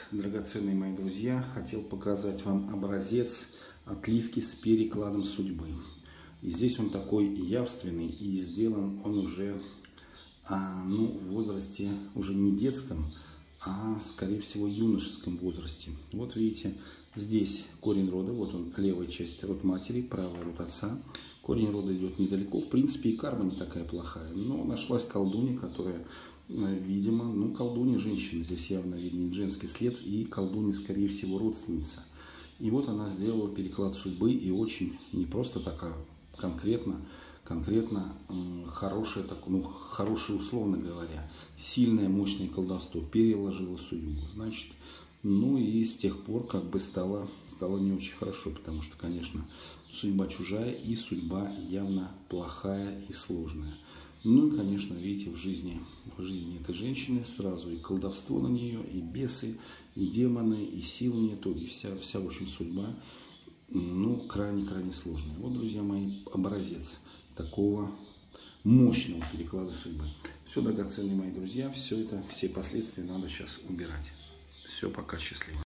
драгоценные мои друзья, хотел показать вам образец отливки с перекладом судьбы. И здесь он такой явственный, и сделан он уже в возрасте уже не детском, а скорее всего юношеском возрасте. Вот видите, здесь корень рода, вот он, левая часть, род матери, правая род отца. Корень рода идет недалеко, в принципе и карма не такая плохая, но нашлась колдунья, которая, видимо, колдунья женщина, здесь явно виден женский след, и колдунья скорее всего родственница. И вот она сделала переклад судьбы, и очень не просто так, а конкретно хорошее, хорошее, условно говоря, сильное, мощное колдовство переложило судьбу. Значит, и с тех пор стало не очень хорошо, потому что, конечно, судьба чужая, и судьба явно плохая и сложная. И, конечно, видите, в жизни этой женщины сразу и колдовство на нее, и бесы, и демоны, и сил нету, и вся в общем, судьба, крайне сложная. Вот, друзья мои, образец такого мощного переклада судьбы. Все, драгоценные мои друзья, все последствия надо сейчас убирать. Все, пока, счастливо.